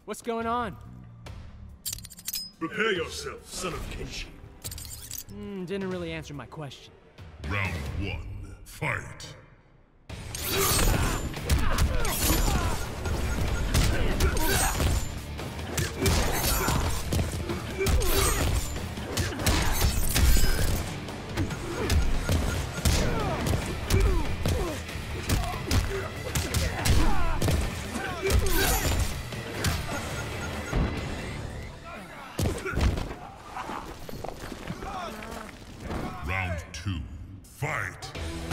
What's going on? Prepare yourself, son of Kenshi. Didn't really answer my question. Round 1, fight! Round 2, fight!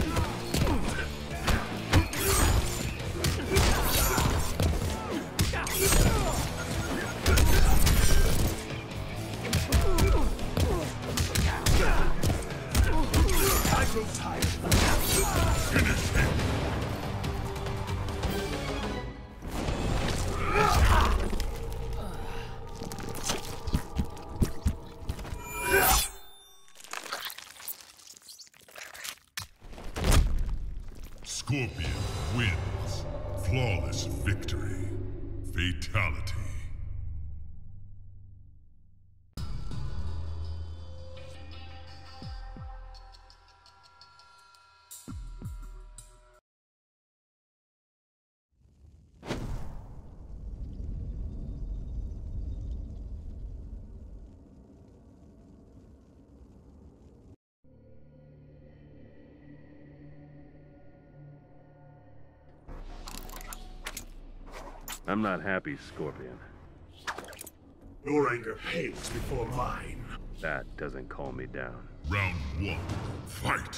I grow tired. Finish him! Scorpion wins. Flawless victory. Fatality. I'm not happy, Scorpion. Your anger pales before mine. That doesn't calm me down. Round 1, fight!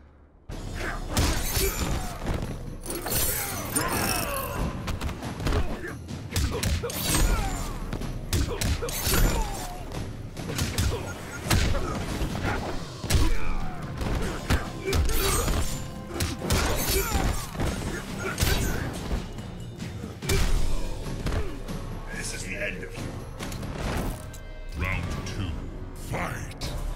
This is the end of you. Round 2, fight!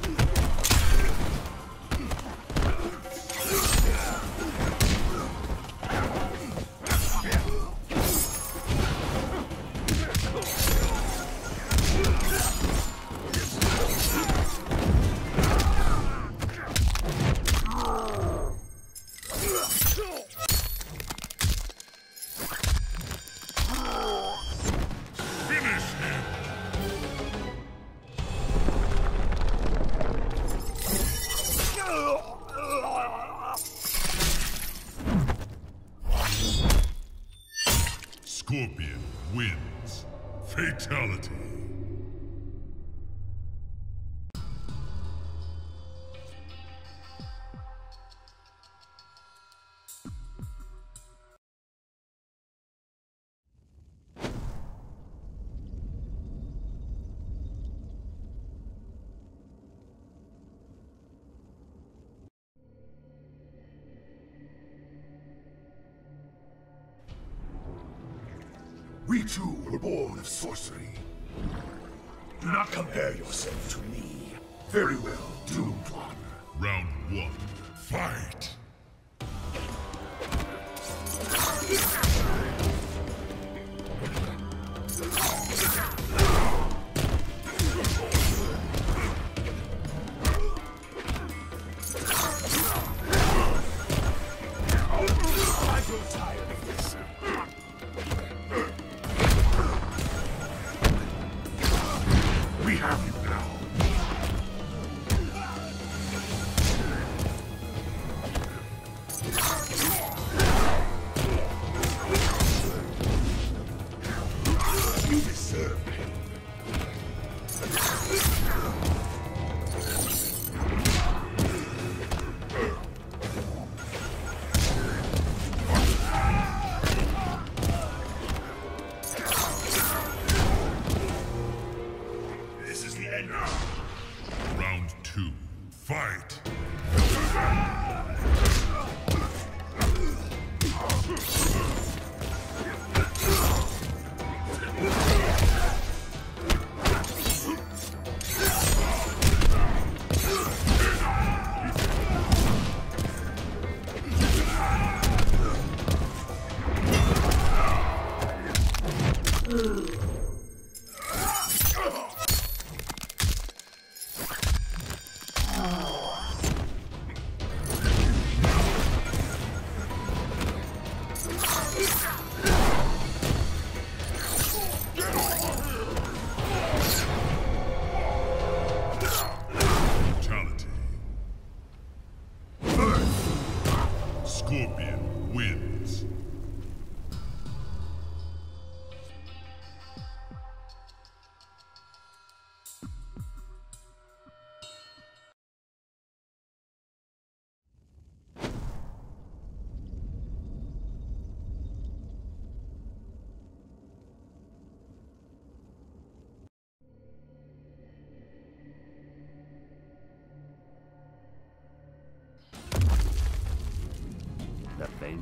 Finish him! Scorpion wins. Fatality. We two were born of sorcery. Do not compare yourself to me. Very well, Doomed One. Round 1, fight! I grow tired of this. We have you now. You deserve pain. This is the end now. Round 2, fight!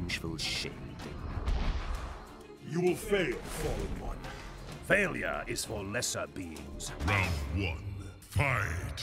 vengeful shade. You will fail, Fallen One. Failure is for lesser beings. Round one, fight!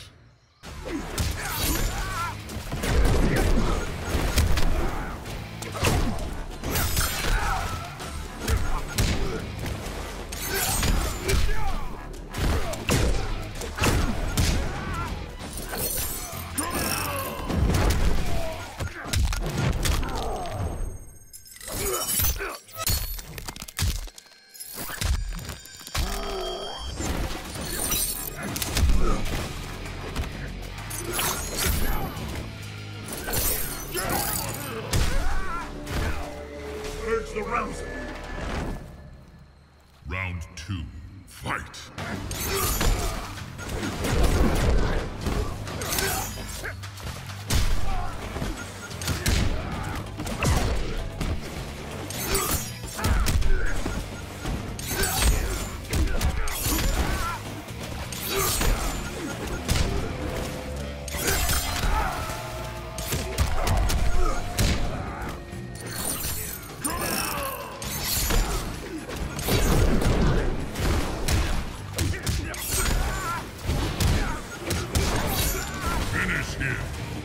Urge the rouser. Round two, fight! Finish him!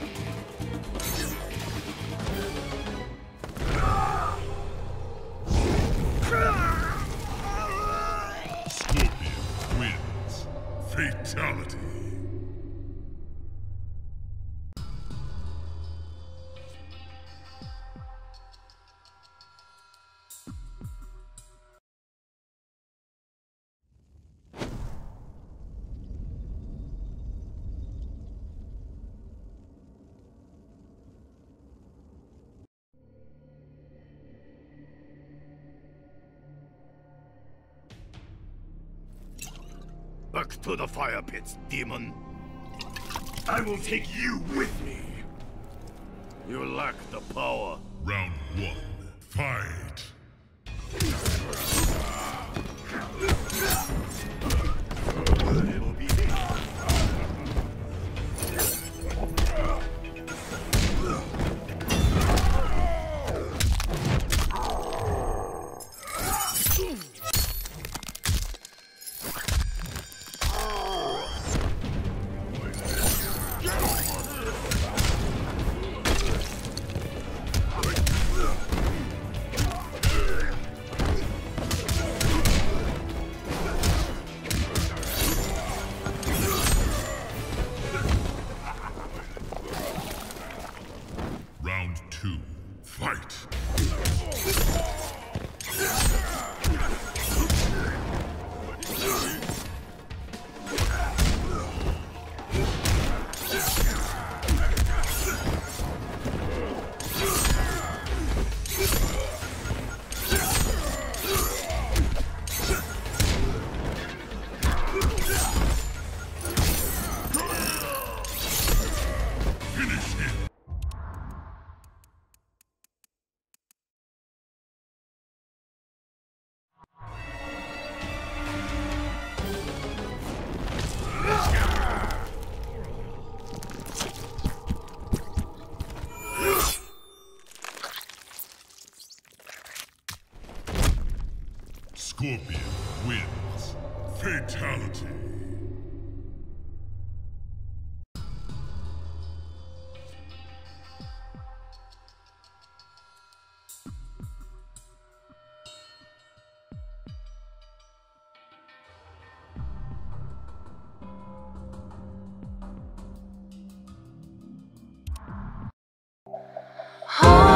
Scorpion wins. Fatality. Back to the fire pits, demon. I will take you with me. You lack the power. Round one, fight! It'll be me. Round two, fight! Finish him! Scorpion wins. Fatality. Oh